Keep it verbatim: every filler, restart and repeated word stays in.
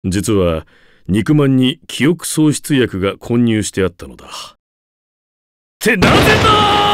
実は肉まんに記憶喪失薬が混入してあったのだ。ってなぜだ！